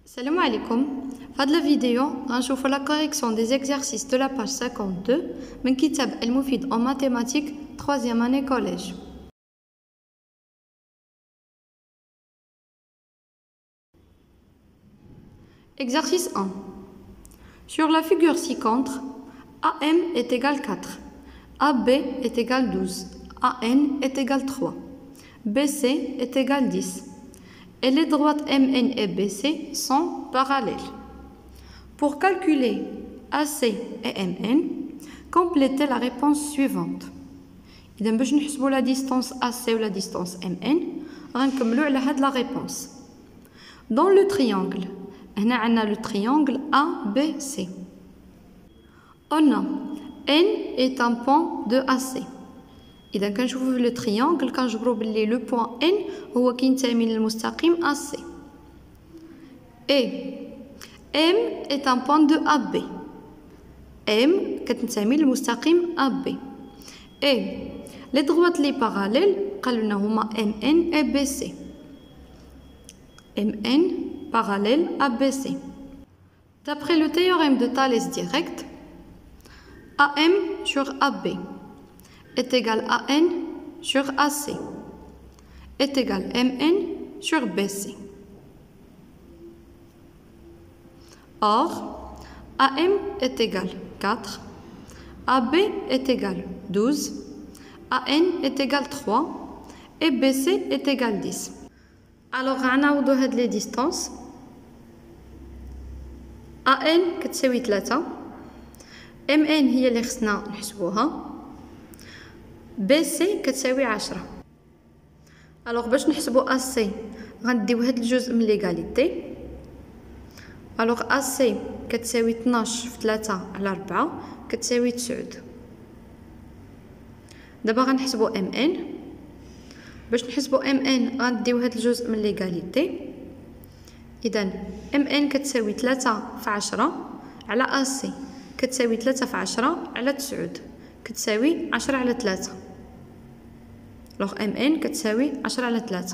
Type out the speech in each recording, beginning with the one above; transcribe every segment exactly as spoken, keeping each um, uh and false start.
Salam alaikum. Dans cette vidéo, on va voir la correction des exercices de la page cinquante-deux من كتاب المفيد en mathématiques troisième année collège. Exercice un. Sur la figure ci-contre, A M est égal quatre, A B est égal douze, A N est égal trois, B C est égal dix. Et les droites M N et B C sont parallèles. Pour calculer A C et M N, complétez la réponse suivante. إذا باش نحسبوا la distance A C ou la distance M N, غنكملوا على هاد la réponse. Dans le triangle, هنا عندنا le triangle A B C. On a N est un point de A C. إذا كنشوفوا في لو تريانغل كنجبروا باللي لو بوين ان هو كينتمي للمستقيم A C. Et M est un point de A B. M كتنتمي للمستقيم A B. Et les droites les parallèles قالوا لنا هما M N et B C. M N parallèle à B C. D'après le théorème de Thalès direct, A M sur A B est égal à N sur A C est égal à M N sur B C. Or, A M est égal à quatre, A B est égal à douze, A N est égal à trois et B C est égal à dix. Alors, غنعوضو هاد les distances. A N كتساوي ثلاثة، M N هي اللي خصنا نحسبوها، B C كتساوي عشرة. الوغ باش نحسبو A C غنديو هاد الجزء من ليغاليتي. الوغ A C كتساوي اثناش في ثلاثة على أربعة كتساوي تسعود. دابا غنحسبو M N. باش نحسبو M N غنديو هاد الجزء من ليغاليتي. إذا M N كتساوي ثلاثة في عشرة على A C كتساوي ثلاثة في عشرة على تسعود كتساوي عشرة على ثلاثة. لوغ M N كتساوي عشرة على ثلاثة.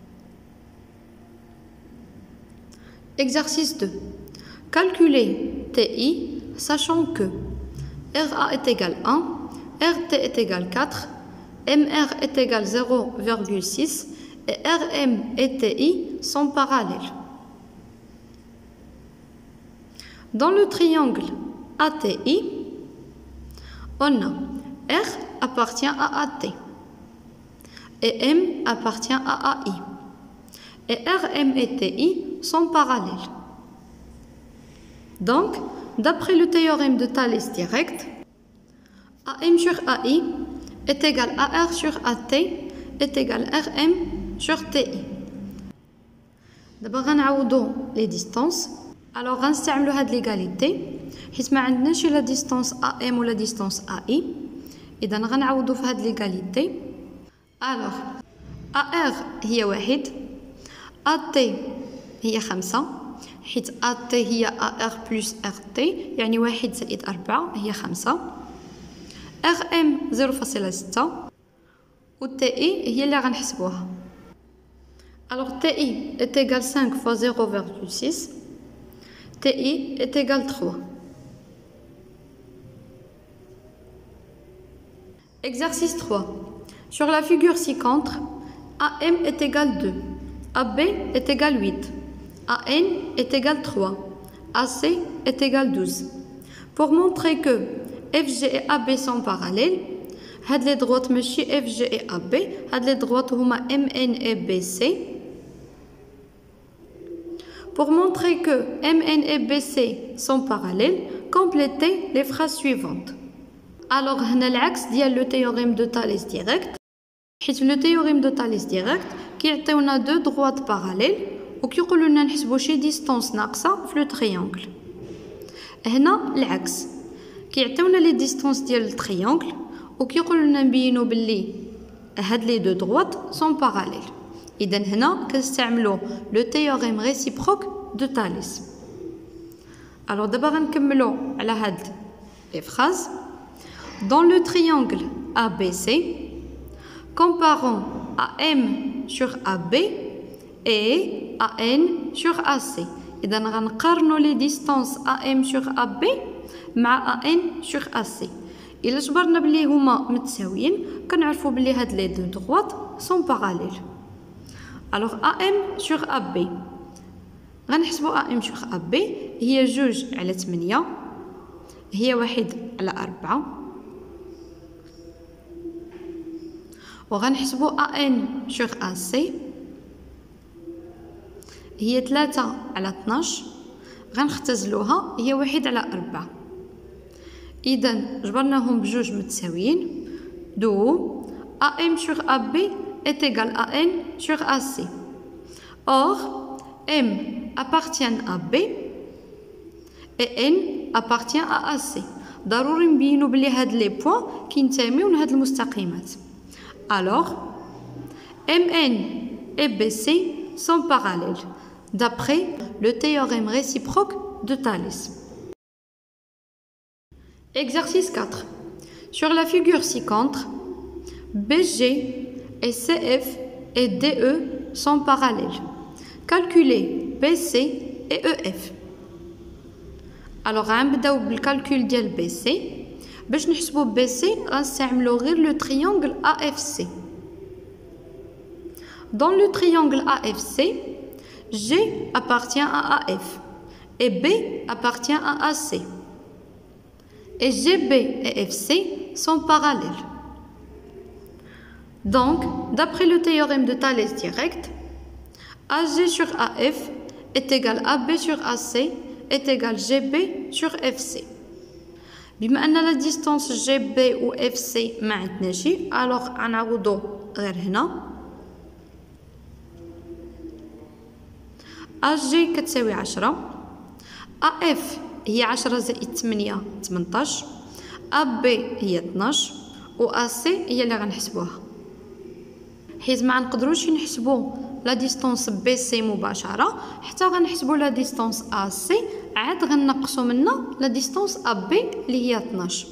Exercice deux. Calculer T I sachant que R A est égal à un, R T est égal à quatre, M R est égal à zéro virgule six et R M et T I sont parallèles. Dans le triangle A T I, on a R appartient à A T et M appartient à A I. Et R M et T I sont parallèles. Donc, d'après le théorème de Thalès direct, A M sur A I est égal à R sur A T est égal à R M sur T I. D'abord, on va les distances. Alors, on va utiliser l'égalité. حيت ما عندناش لا ديستانس A M ولا ديستانس A I. إذا غنعوضو في هاد ليغاليتي. الوغ A R هي واحد، A T هي خمسة، حيت A T هي A R بلس R T يعني واحد زائد أربعة هي خمسة. R M زيرو فاصلة ستة و T I هي اللي غنحسبوها. الوغ T I est égal cinq fois zéro virgule six. T I est égal à trois. Exercice trois. Sur la figure ci-contre, A M est égal à deux, A B est égal à huit, A N est égal à trois, A C est égal à douze. Pour montrer que F G et A B sont parallèles, هاد les droites ماشي F G et A B, هاد les droites هما M N et B C. Pour montrer que M N et B C sont parallèles, complétez les phrases suivantes. Alors, هنا العكس ديال le théorème de Thalès direct. حيت le théorème de Thalès direct كيعطيونا deux droites parallèles وكيقولوا لنا نحسبوا شي distance ناقصة في le triangle. هنا العكس كيعطيونا لي distance ديال le triangle وكيقولوا لنا نبينوا باللي هاد لي deux droites sont parallèles. إذا هنا كنستعملوا le théorème réciproque de Thalès. Alors دابا غنكملوا على هاد les phrases. Dans le triangle A B C, comparons A M sur A B et A N sur A C. إذا غنقارنوا لي ديستونس A M sur A B مع A N sur A C. إلا جبرنا بلي هما متساويين كنعرفوا بلي هاد لي دو دغوات سون باراليل. الوغ A M sur A B غنحسبوا A M sur A B هي جوج على تمنية، هي واحد على أربعة، وغنحسبوا A N sur A C هي ثلاثة على اثناش، غنختزلوها هي واحد على أربعة. إذا جبرناهم بجوج متساويين، دو A M sur A B est égal à N sur A C. Or M appartient à B et N appartient à A C. ضروري نبينو بلي هاد لي بوين كينتميو لهاد المستقيمات. Alors M N et B C sont parallèles d'après le théorème réciproque de Thalès. Exercice quatre. Sur la figure ci-contre, B G et C F et D E sont parallèles. Calculez B C et E F. Alors غنبداو بالcalcul ديال B C. باش نحسبوا B C غنستعملو غير le triangle A F C. Dans le triangle A F C, G appartient à A F et B appartient à A C. Et G B et F C sont parallèles. Donc, d'après le théorème de Thalès direct, A G sur A F est égal à B sur A C est égal G B sur F C. بما أن la distance G B و F C ما عندناشي، alors غنعوضو غير هنا. A G كتساوي عشرة، A F هي عشرة زائد تمنية تمنطاش، A B هي اثناش، و A C هي اللي غنحسبوها. حيت ما نقدروش نحسبو لا ديستونس بي سي مباشره، حتى غنحسبوا لا ديستونس ا سي عاد غنقصوا منها لا ديستونس ا بي اللي هي اثناش.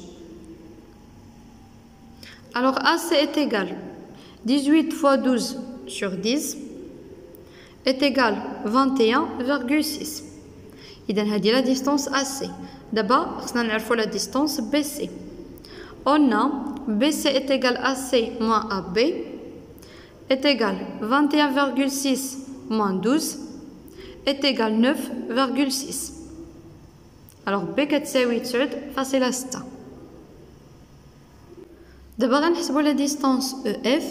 alors A C est égal dix-huit fois douze sur dix est égal vingt et un virgule six. اذا هذه لا ديستونس ا سي. دابا خصنا نعرفوا لا ديستونس بي سي. on a B C est égal à C moins A B est égal vingt et un virgule six moins douze est égal neuf virgule six. alors B كتساوي تسعة فاصلة ستة. دابا غنحسبوا لا ديستونس E F.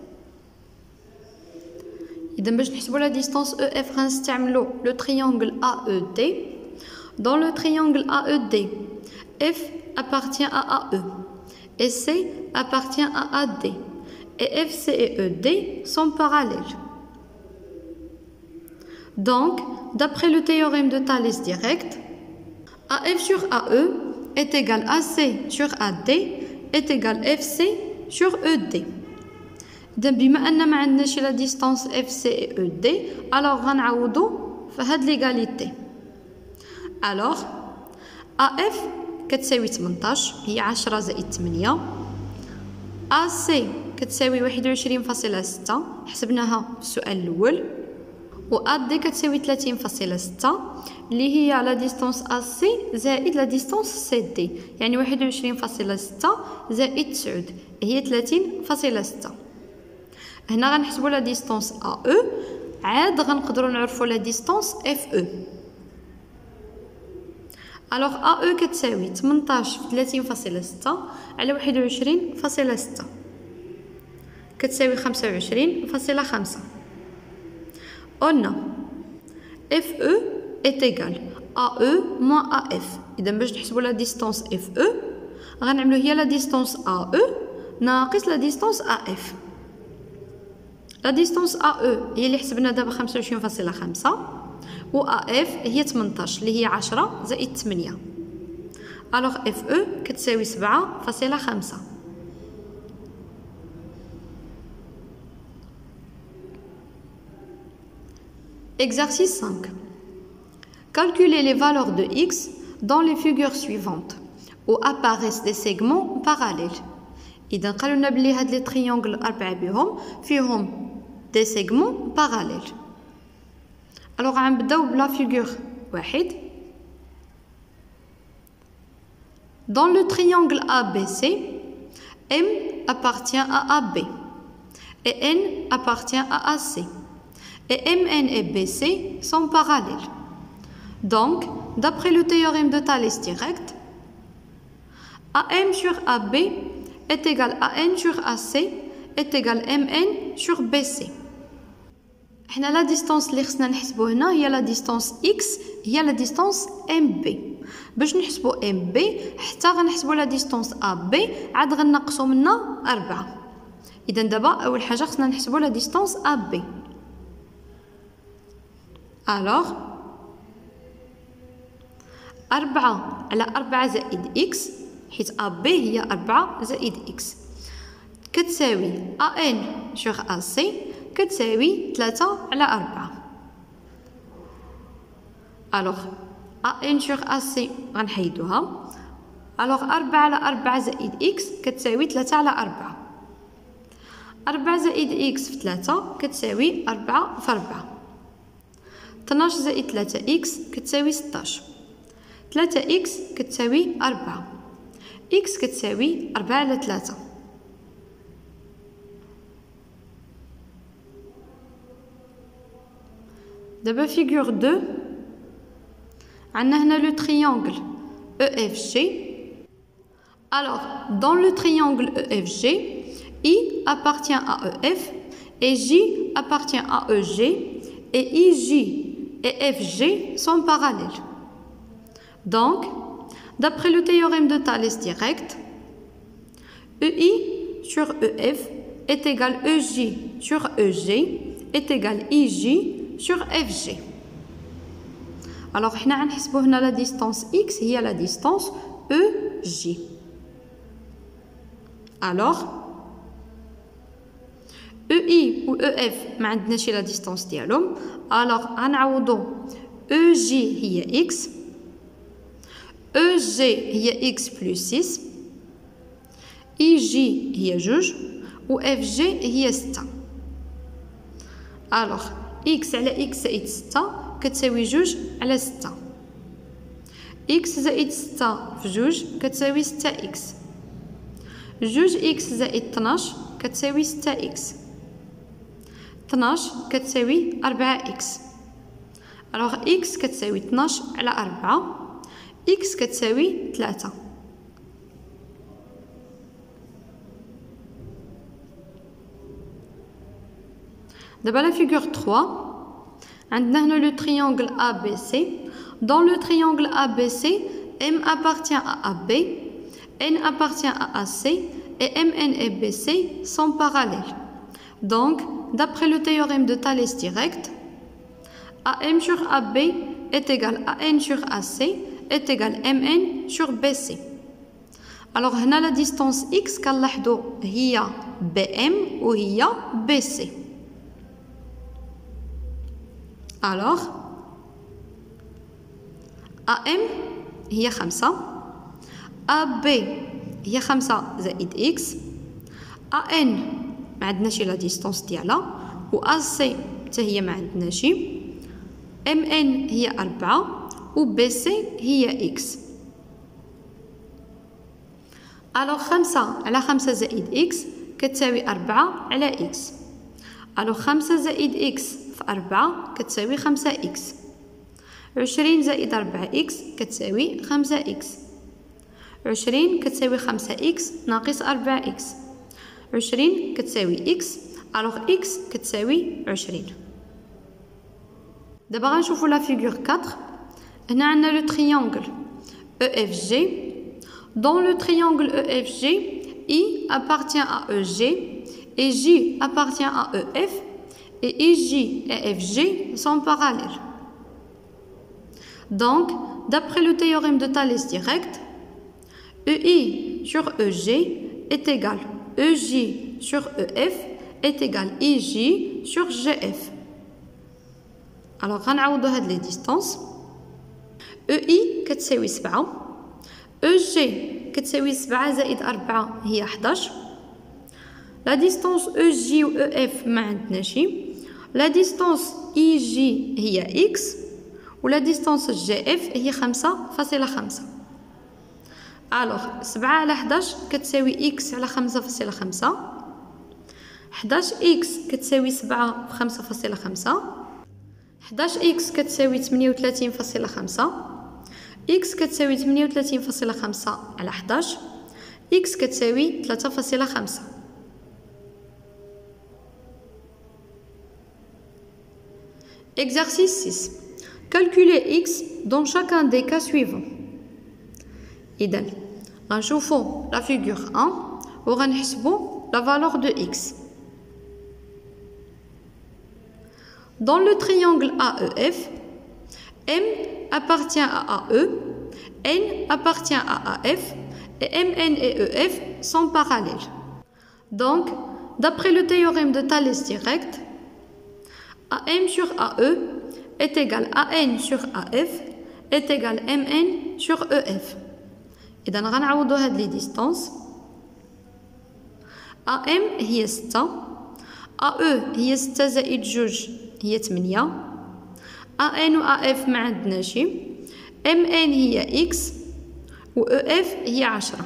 إذا باش نحسبوا la distance E F غنستعملوا le triangle A E D. Dans le triangle A E D, F appartient à A E et C appartient à A D. Et F C et E D sont parallèles. Donc, d'après le théorème de Thalès direct, A F sur A E est égal à C sur A D est égal F C sur E D. إذا بما أن ما عندناش لا ديستونس F C et E D، alors غنعوضو في هاد ليغاليتي. alors A F كتساوي تمنطاش، هي عشرة زائد تمنية. A C كتساوي واحد وعشرين فاصلة ستة، حسبناها في السؤال الأول. و A D كتساوي ثلاثين فاصلة ستة اللي هي لا ديستونس A C زائد لا ديستونس C D، يعني واحد وعشرين فاصلة ستة زائد تسعة هي ثلاثين فاصلة ستة. هنا غنحسبوا لا ديستونس A E، عاد غنقدروا نعرفوا لا ديستونس F E. alors A E كتساوي تمنطاش في ثلاثين فاصلة ستة على واحد وعشرين فاصلة ستة كتساوي خمسة وعشرين فاصلة خمسة. on a F E est égal A E moins A F. إذا باش نحسبوا لا ديستونس F E غنعملوا هي لا ديستونس A E ناقص لا ديستونس A F. لا ديستونس A E هي اللي حسبنا دابا خمسة وعشرين فاصلة خمسة، و A F هي تمنطاش اللي هي عشرة زائد تمنية. alors F E كتساوي سبعة فاصلة خمسة. Exercice cinq. Calculez les valeurs de x dans les figures suivantes où apparaissent des segments parallèles. إذا قالوا لنا بلي هاد لي تريونغل أربعة بهم فيهم des segments parallèles. Alors غنبداو بلا figure واحد. Dans le triangle A B C, M appartient à A B et N appartient à A C. Et M N et B C sont parallèles. Donc, d'après le théorème de Thalès direct, A M sur A B est égal à N sur A C est égal à M N sur B C. حنا la distance اللي خصنا نحسبو هنا هي la distance X هي la distance M B. باش نحسبو M B حتى غنحسبو la distance A B عاد غنقصو منها أربعة. إذا دابا أول حاجة خصنا نحسبو la distance A B. Alors أربعة على أربعة زائد X حيت A B هي أربعة زائد X كتساوي A N sur A C كتساوي ثلاثة على أربعة. Alors A N sur A C غنحيدوها. Alors أربعة على أربعة زائد X كتساوي ثلاثة على أربعة. أربعة زائد X في ثلاثة كتساوي أربعة في أربعة. اثناش زائد ثلاثة X كتساوي ستاش. ثلاثة X كتساوي أربعة. X كتساوي أربعة على ثلاثة. دابا figure deux. عندنا هنا le triangle E F G. Alors, dans le triangle E F G, I appartient à E F et J appartient à E G et I J et F G sont parallèles. Donc, d'après le théorème de Thalès direct, E I sur E F est égal E J sur E G est égal I J sur F G. Alors, حنا غنحسبو هنا la distance X هي la distance E J. Alors, E I ou E F ما عندناش la distance ديالهم. Alors, غنعوضو E J هي X E G هي X plus six I J هي جوج و F G هي ستة. Alors X على X زائد ستة كتساوي جوج على ستة. X زائد ستة في جوج كتساوي ستة X. جوج X زائد اثناش كتساوي ستة X. اثناش كتساوي أربعة X. Alors X كتساوي اثناش على أربعة. X كتساوي ثلاثة. دابا la figure trois. عندنا هنا le triangle A B C. Dans le triangle A B C, M appartient à A B, N appartient à A C et M N et B C sont parallèles. Donc, d'après le théorème de Thalès direct, A M sur A B est égal à N sur A C est égal à M N sur B C. Alors, هنا la distance X كنلاحظوا هي B M و هي B C. Alors, A M هي خمسة. A B هي خمسة زائد X. A N ما عندناش la distance ديالها و A C حتى هي ما عندناش. M N هي أربعة و B C هي X. Alors خمسة على خمسة زائد X كتساوي أربعة على X. Alors خمسة زائد X في أربعة كتساوي خمسة X. عشرين زائد أربعة X كتساوي خمسة X. عشرين كتساوي خمسة X ناقص أربعة X. عشرين كتساوي X. alors X كتساوي عشرين. دابا غنشوفو لا فيغور quatre. هنا عندنا لو triangle E F G. Dans le triangle E F G, I appartient à E G et J appartient à E F et I J et F G sont parallèles. Donc, d'après le théorème de Thalès direct, E I sur E G est égal E J sur E F est égal I J sur G F. Alors, غنعوضو هاد لي ديستانس. E I كتساوي سبعة. E G كتساوي سبعة زائد أربعة هي حداش. لا ديستانس E J و E F ما عندناش. la distance I J هي X و la distance G F هي خمسة فاصلة خمسة. الوغ سبعة على حداش كتساوي X على خمسة فاصلة خمسة. حداش إكس كتساوي سبعة في خمسة فاصلة خمسة. حداش إكس كتساوي تمنية وثلاثين فاصلة خمسة. إكس كتساوي تمنية وثلاثين فاصلة خمسة على حداش. إكس كتساوي ثلاثة فاصلة خمسة. Exercice six. Calculez X dans chacun des cas suivants. إذن غنشوفو la figure un و غنحسبو la valeur de X. Dans le triangle A E F, M appartient à A E, N appartient à A F et M N et E F sont parallèles. Donc, d'après le théorème de Thalès direct, A M sur A E est égal à N sur A F est égal à M N sur E F. إذا غنعوضو هاد لي ديستانس. A M هي ستة، A E هي ستة زائد جوج هي تمنية، A N و A F ما عندناشي، M N هي X و E F هي عشرة.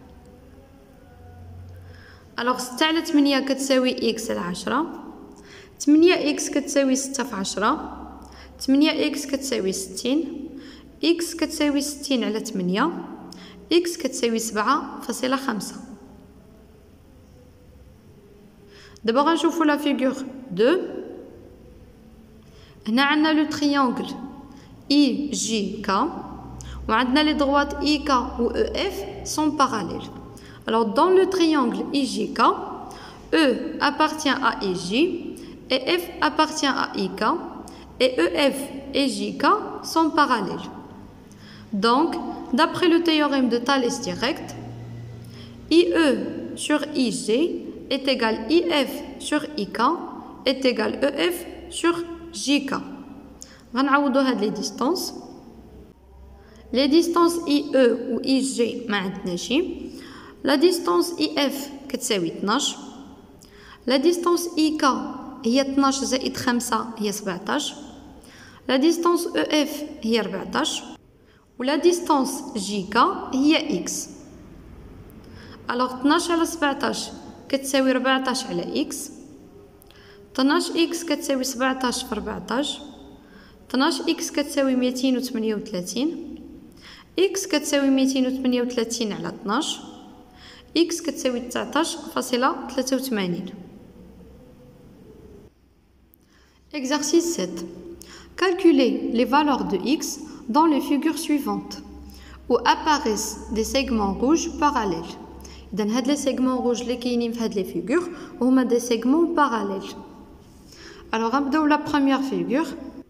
الوغ ستة على تمنية كتساوي X على عشرة، تمنية X كتساوي ستة في عشرة، تمنية X كتساوي ستين، X كتساوي ستين على تمنية، X كتساوي سبعة فاصلة خمسة. دابا غنشوفو لا فيغور deux. هنا عندنا لو تريانغل I J K و عندنا لي droites I K و E F sont parallèles. Alors dans le triangle I J K, E appartient à I J et F appartient à I K et E F et J K sont parallèles. Donc, d'après le théorème de Thalès direct, I E sur I J est égal I F sur I K est égal E F sur J K. غنعوضو هاد لي ديستانس. Les distances I E و I J ما عندناشي. La distance I F كتساوي اثناش. La distance I K هي اثناش زائد خمسة هي سبعتاش. La distance E F هي ربعتاش. و la distance J K هي X. alors اثناش على سبعتاش كتساوي ربعتاش على X. اثناش X كتساوي سبعتاش في ربعتاش. اثناش X كتساوي ميتين وثمانية وثلاثين. X كتساوي ميتين وثمانية وثلاثين على اثناش. X كتساوي تسعتاش فاصلة ثلاثة وثمانين. Exercice sept. Calculez les valeurs de X dans les figures suivantes où apparaissent des segments rouges parallèles. إذن هاد les segments rouges اللي كاينين في هاد les figures هما des segments parallèles. Alors غنبداو la première figure.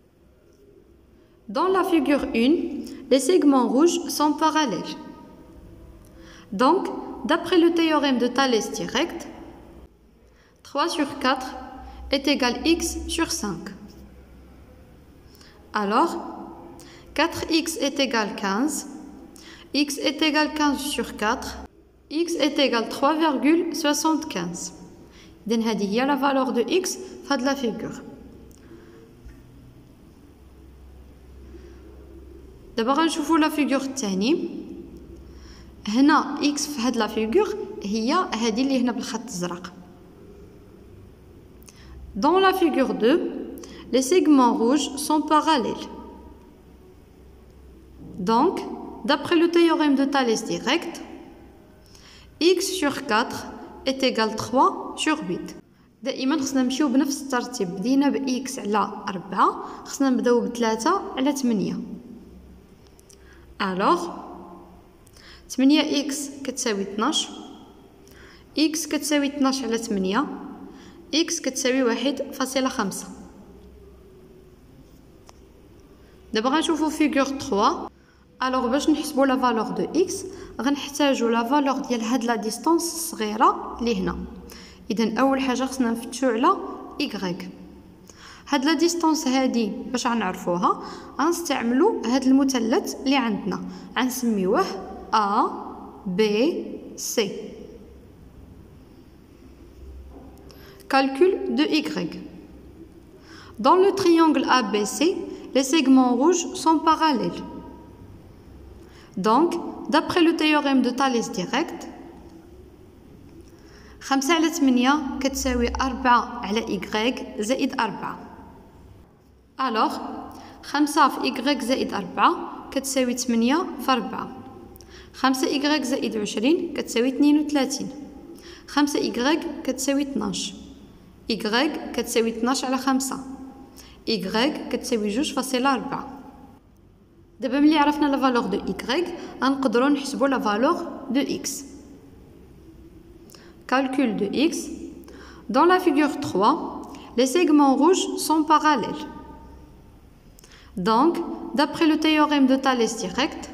Dans la figure un, les segments rouges sont parallèles. Donc, d'après le théorème de Thalès direct, trois sur quatre est égal à X sur cinq. Alors, quatre X est égal à quinze, X est égal à quinze sur quatre, X est égal à trois virgule soixante-quinze. Donc, هذه هي la valeur de X في هذه la figure. دابا غنشوفو la figure الثاني. هنا X في هذه la figure هي هذه اللي هنا بالخط الزرق. Dans la figure deux, les segments rouges sont parallèles. Donc, d'après le théorème de Thalès direct, X sur quatre est égal à trois sur huit. دائما خصنا نمشيو بنفس الترتيب. بدينا ب X على أربعة، خصنا نبداو ب ثلاثة على ثمانية. Alors, ثمانية X كتساوي اثناش، X كتساوي اثناش على ثمانية، X كتساوي واحد فاصلة خمسة. دابا غنشوفو فيغور ثلاثة. الوغ باش نحسبو لا فالور دو X غنحتاجو لا فالور ديال هاد لا ديستانس الصغيره اللي هنا. اذا اول حاجه خصنا نفتشو على Y. هاد لا ديستانس هادي باش غنعرفوها غنستعملو هاد المثلث اللي عندنا غنسميوه A B C. Calcul de Y. Dans le triangle A B C, les segments rouges sont parallèles. Donc, d'après le théorème de Thalès direct, خمسة على ثمانية كتساوي أربعة على Y زائد أربعة. Alors, خمسة في Y زائد أربعة كتساوي ثمانية في أربعة. خمسة Y زائد عشرين كتساوي اثنين وثلاثين. خمسة Y كتساوي اثناش. Y كتساوي اثناش على خمسة. Y كتساوي جوج فاصلة أربعة. دابا ملي عرفنا لا فالور دو Y غنقدروا نحسبوا لا فالور دو X. Calcul de X. Dans la figure trois, les segments rouges sont parallèles. Donc, d'après le théorème de Thalès direct,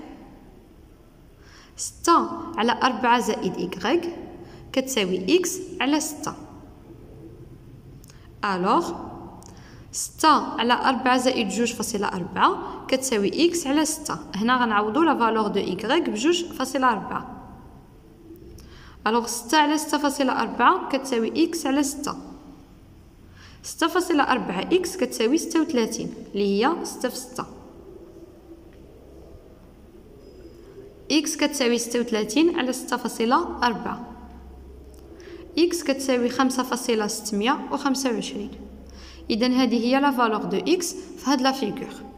ستة على أربعة زائد Y كتساوي X على ستة. Alors, ستة على أربعة زائد جوج فاصلة أربعة كتساوي X على ستة. هنا غنعوضو لا فالور دو Y بجوج فاصلة أربعة. Alors ستة على ستة فاصلة أربعة كتساوي X على ستة. ستة فاصلة أربعة X كتساوي ستة وثلاثين اللي هي ستة في ستة. X كتساوي ستة وثلاثين على ستة فاصلة أربعة. X كتساوي خمسة فاصلة ستمية وخمسة وعشرين. إذن هذه هي لا فالور دو X في هاد لا فيغور.